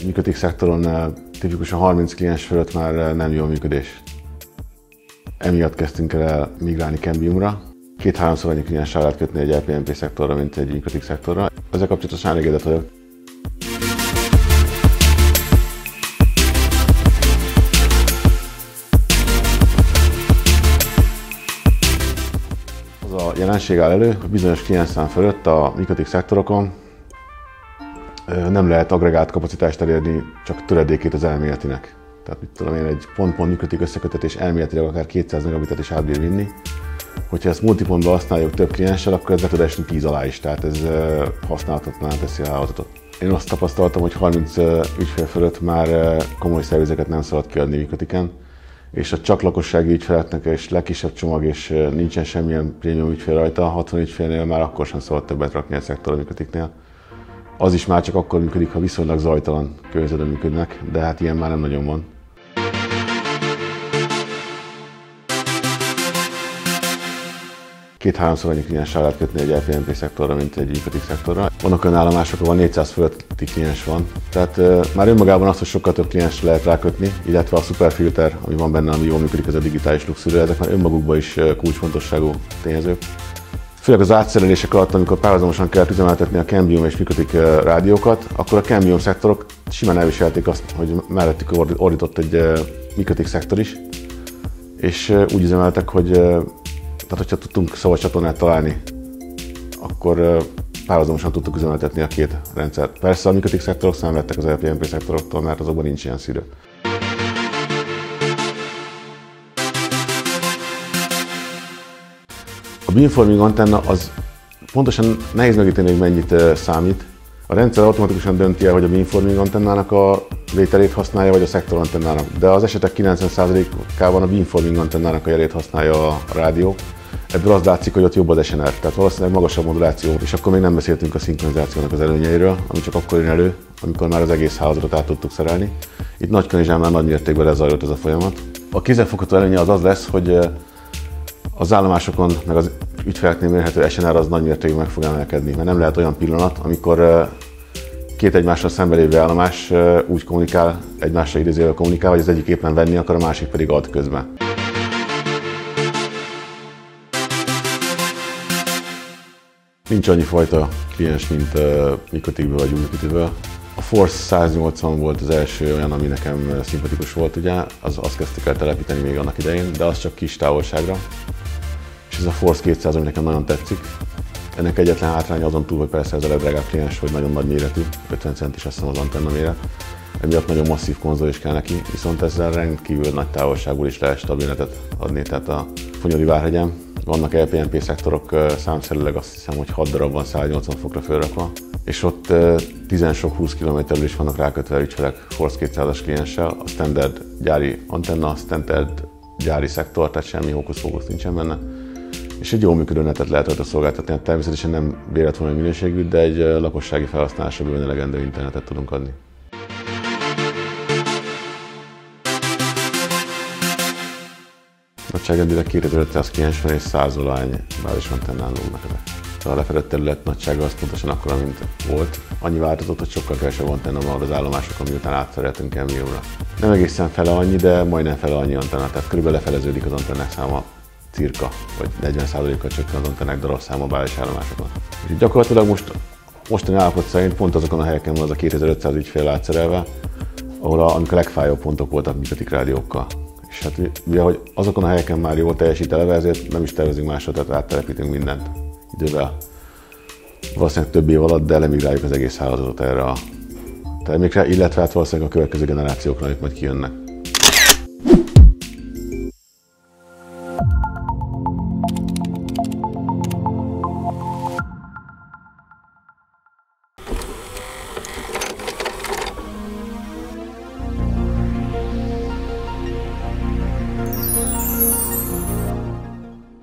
működik szektoron tipikusan 30 kliens fölött már nem jó a működés. Emiatt kezdtünk el migrálni Cambiumra. 2-3-szor annyi klienssel lehet kötni egy LPMP szektorra, mint egy működik szektorra. Ezzel kapcsolatosan elégedett vagyok. Az a jelenség áll elő, hogy bizonyos kliensszám fölött a működik szektorokon nem lehet agregált kapacitást elérni, csak töredékét az elméletinek. Tehát mit tudom én, egy pont-pont működik összekötetés elméletileg akár 200 megabitet is átbír vinni. Hogyha ezt multipontban használjuk több klienssel, akkor ez le tud esni 10 alá is, tehát ez használhatatlaná teszi a hálózatot. Én azt tapasztaltam, hogy 30 ügyfél fölött már komoly szervizeket nem szabad kiadni működiken, és a csak lakossági ügyfeleknek és legkisebb csomag, és nincsen semmilyen prémium ügyfél rajta, 60 ügyfélnél már akkor sem szabad többet rakni egy szektorra működiknél. Az is már csak akkor működik, ha viszonylag zajtalan környezetben működnek, de hát ilyen már nem nagyon van. Két-háromszor annyi klienssel lehet kötni egy LPMP szektorra, mint egy működik szektorra. Vannak olyan állomások, ahol 400 fölötti kliens van. Tehát már önmagában azt, hogy sokkal több kliens lehet rákötni, illetve a szuperfilter, ami van benne, ami jól működik, az a digitális luxúra, ezek már önmagukban is kulcsfontosságú tényezők. Főleg az átszerelések alatt, amikor párhuzamosan kellett üzemeltetni a Cambium és működik rádiókat, akkor a Cambium szektorok simán elviselték azt, hogy mellettük ordított egy működik szektor is, és úgy üzemeltek, hogy tehát, hogyha tudtunk szabad csatornát találni, akkor párhuzamosan tudtuk üzemeltetni a két rendszert. Persze a működik szektorok szenvedtek az LPMP szektoroktól, mert azokban nincs ilyen szűrő. A beamforming antenna az pontosan nehéz megítélni, hogy mennyit számít. A rendszer automatikusan dönti el, hogy a beamforming antennának a vételét használja, vagy a szektor antennának. De az esetek 90%-ában a beamforming antennának a jelét használja a rádió. Ebből az látszik, hogy ott jobb az SNR, tehát valószínűleg magasabb moduláció, és akkor még nem beszéltünk a szinkronizációnak az előnyeiről, ami csak akkor jön elő, amikor már az egész hálózatot át tudtuk szerelni. Itt Nagykanizsán már nagy mértékben lezajlott ez a folyamat. A kézzelfogható előnye az lesz, hogy az állomásokon, meg az ügyfeleknél mérhető SNR az nagy mértékben meg fog emelkedni, mert nem lehet olyan pillanat, amikor két egymással szembe lévő állomás úgy kommunikál, egymással idézővel kommunikál, hogy az egyik éppen venni akar, a másik pedig ad közben. Nincs annyi fajta kliens, mint működikből vagy működikből. A Force 180 volt az első olyan, ami nekem szimpatikus volt, ugye, azt kezdtük el telepíteni még annak idején, de az csak kis távolságra. És ez a Force 200, ami nekem nagyon tetszik. Ennek egyetlen hátránya azon túl, hogy persze ez a legdrágább kliens, hogy nagyon nagy méretű, 50 centis azt hiszem az antenna méret. Emiatt nagyon masszív konzol is kell neki, viszont ezzel rendkívül nagy távolságból is lehet stabilnetet adni, tehát a Fonyódi Várhegyen vannak LPMP szektorok, számszerűleg azt hiszem, hogy 6 darab van 180 fokra fölrakva, és ott 10 sok 20 km-ről is vannak rákötve ügyfelek Force 200-as klienssel, a standard gyári antenna, standard gyári szektor, tehát semmi hókusz-pókusz nincsen benne. És egy jól működő netet lehet rajta szolgáltatni, természetesen nem véletlenül minőségű, de egy lakossági felhasználásra bőven elegendő internetet tudunk adni. Nagyságrendileg 2500 kliens van és 100 valány bázis antennán lógnak ezek. A lefedett terület nagysága az pontosan akkora, mint volt. Annyi változott, hogy sokkal kevesebb antenna van az állomásokon, miután átszereltünk Cambiumra. Nem egészen fele annyi, de majdnem fele annyi antenna, tehát körülbelül lefeleződik az antennák száma cirka, vagy 40%-kal csökken az antennák darabszáma bázis állomásokon. Úgyhogy gyakorlatilag mostani állapot szerint pont azokon a helyeken van az a 2500 ügyfél átszerelve, amik a legfájóbb pontok voltak működik rádiókkal. És hát ugye, hogy azokon a helyeken már jól teljesít eleve, ezért nem is tervezünk másra, tehát áttelepítünk mindent idővel. Valószínűleg több év alatt, de lemigráljuk az egész hálózatot erre a termékre, illetve hát valószínűleg a következő generációkra, amik majd kijönnek.